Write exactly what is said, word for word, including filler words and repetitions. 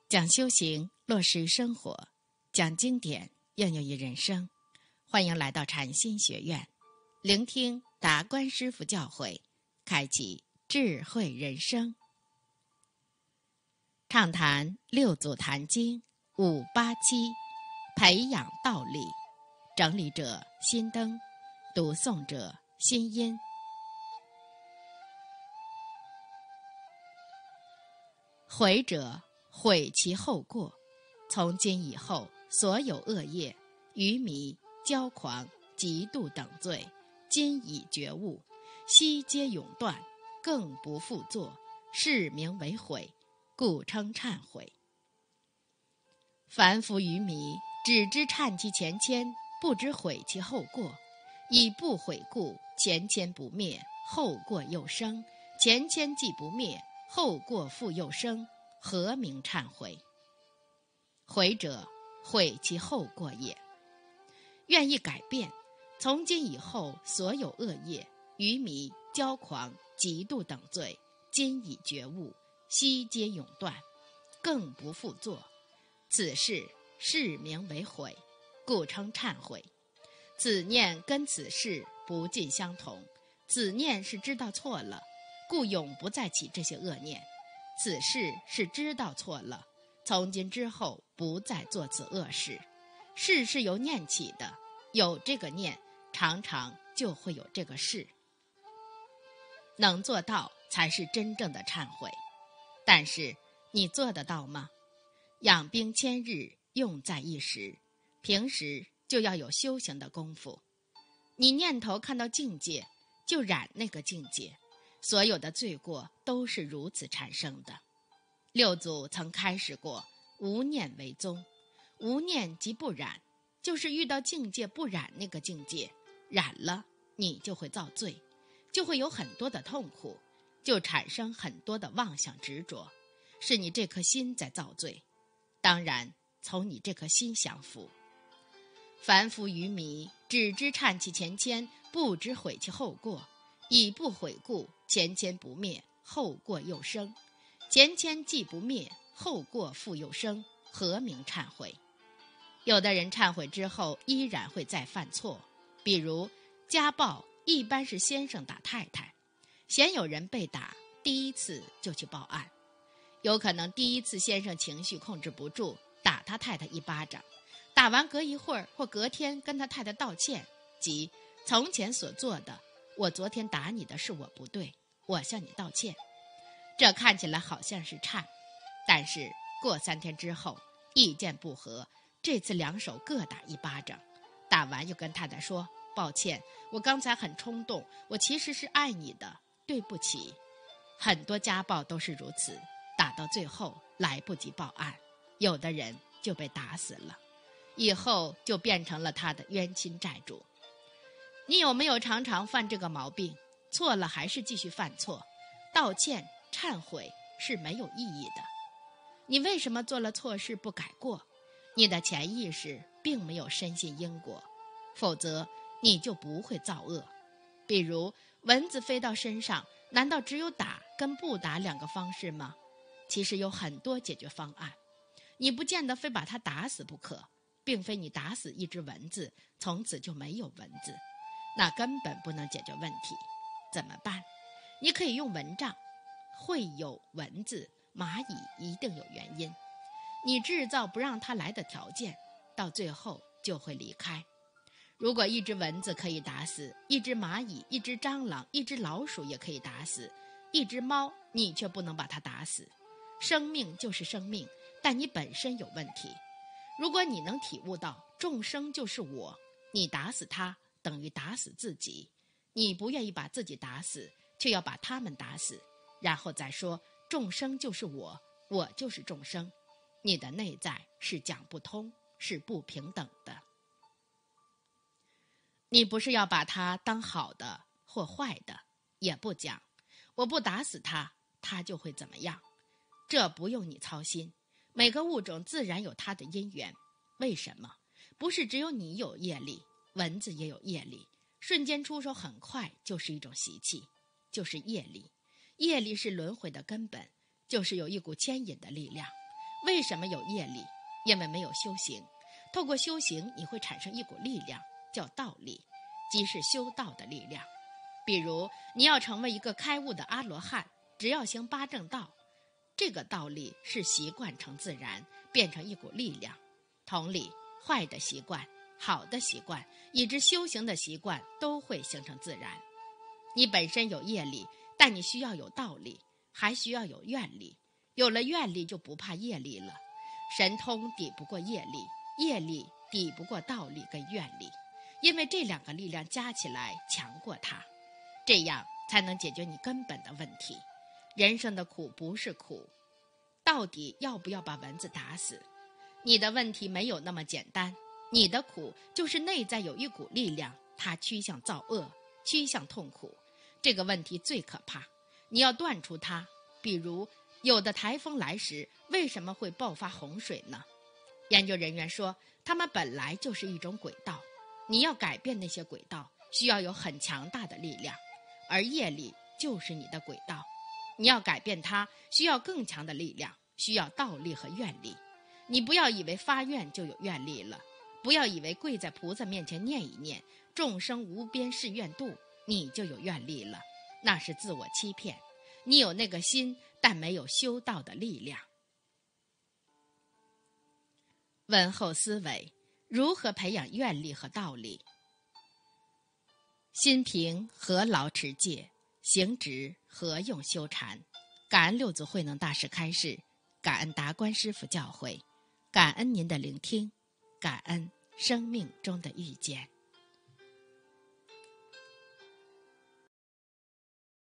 讲修行，落实生活，讲经典，应用于人生。欢迎来到禅心学院，聆听达观师父教诲，开启智慧人生。畅谈六祖坛经五八七，培养道力。整理者心灯，读诵者心音。悔者悔其后过，从今以后，所有恶业、愚迷、骄狂、嫉妒等罪，今已觉悟，悉皆永断，更不复作，是名为悔，故称忏悔。凡夫愚迷，只知忏其前愆，不知悔其后过，以不悔故，前愆不灭，后过又生，前愆既不灭，后过复又生，何名忏悔？悔者，悔其后过也。愿意改变，从今以后，所有恶业、愚迷、骄狂、嫉妒等罪，今已觉悟，悉皆永断，更不复作。此事是名为悔，故称忏悔。此念跟此事不尽相同，此念是知道错了，故永不再起这些恶念。此事是知道错了，从今之后不再做此恶事。事是由念起的，有这个念，常常就会有这个事。能做到才是真正的忏悔。但是你做得到吗？养兵千日，用在一时。平时就要有修行的功夫。你念头看到境界，就染那个境界。所有的罪过都是如此产生的。六祖曾开示过，无念为宗。无念即不染，就是遇到境界不染那个境界，染了你就会造罪，就会有很多的痛苦，就产生很多的妄想执着，是你这颗心在造罪。当然从你这颗心降服。凡夫愚迷，只知忏其前愆，不知悔其后过，以不悔故，前愆不灭，后过又生，前愆既不灭，后过复又生，何名忏悔？有的人忏悔之后依然会再犯错，比如家暴，一般是先生打太太，嫌有人被打，第一次就去报案。有可能第一次先生情绪控制不住，打他太太一巴掌，打完隔一会儿或隔天跟他太太道歉，即从前所做的，我昨天打你的是我不对，我向你道歉。这看起来好像是忏，但是过三天之后意见不合，这次两手各打一巴掌，打完又跟太太说，抱歉，我刚才很冲动，我其实是爱你的，对不起。很多家暴都是如此，打到最后来不及报案，有的人就被打死了，以后就变成了他的冤亲债主。你有没有常常犯这个毛病？错了还是继续犯错？道歉忏悔是没有意义的。你为什么做了错事不改过？你的潜意识并没有深信因果，否则你就不会造恶。比如蚊子飞到身上，难道只有打跟不打两个方式吗？其实有很多解决方案，你不见得非把它打死不可，并非你打死一只蚊子，从此就没有蚊子，那根本不能解决问题。怎么办？你可以用蚊帐，会有蚊子，蚂蚁一定有原因，你制造不让它来的条件，到最后就会离开。如果一只蚊子可以打死，一只蚂蚁、一只蟑螂、一只老鼠也可以打死，一只猫你却不能把它打死。生命就是生命，但你本身有问题。如果你能体悟到众生就是我，你打死他等于打死自己，你不愿意把自己打死，却要把他们打死，然后再说众生就是我，我就是众生，你的内在是讲不通，是不平等的。你不是要把他当好的或坏的，也不讲我不打死他，他就会怎么样，这不用你操心。每个物种自然有它的因缘。为什么？不是只有你有业力，蚊子也有业力，瞬间出手很快就是一种习气，就是业力。业力是轮回的根本，就是有一股牵引的力量。 为什么有业力？因为没有修行。透过修行，你会产生一股力量，叫道力，即是修道的力量。比如你要成为一个开悟的阿罗汉，只要行八正道，这个道力是习惯成自然，变成一股力量。同理，坏的习惯、好的习惯，以至修行的习惯，都会形成自然。你本身有业力，但你需要有道力，还需要有愿力。有了愿力，就不怕业力了。神通抵不过业力，业力抵不过道力跟愿力，因为这两个力量加起来强过它，这样才能解决你根本的问题。人生的苦不是苦，到底要不要把蚊子打死？你的问题没有那么简单，你的苦就是内在有一股力量，它趋向造恶，趋向痛苦。这个问题最可怕，你要断除它。比如有的台风来时，为什么会爆发洪水呢？研究人员说，它们本来就是一种轨道，你要改变那些轨道，需要有很强大的力量，而业力就是你的轨道，你要改变它，需要更强的力量，需要道力和愿力。你不要以为发愿就有愿力了，不要以为跪在菩萨面前念一念众生无边誓愿度，你就有愿力了，那是自我欺骗。你有那个心，但没有修道的力量。问候思维，如何培养愿力和道力？心平何劳持戒，行直何用修禅？感恩六祖慧能大师开示，感恩达观师父教诲，感恩您的聆听，感恩生命中的遇见。